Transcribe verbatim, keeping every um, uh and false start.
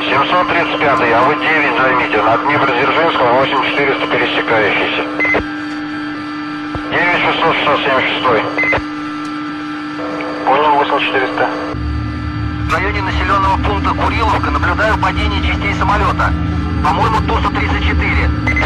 семьсот тридцать пятый, а вы девять займите, над Днепродзержинском восемь четыреста пересекающийся. девять шестьсот шестьдесят семь. Понял, восемь четыреста. В районе населенного пункта Куриловка наблюдаю падение частей самолета. По-моему, Ту-сто тридцать четыре.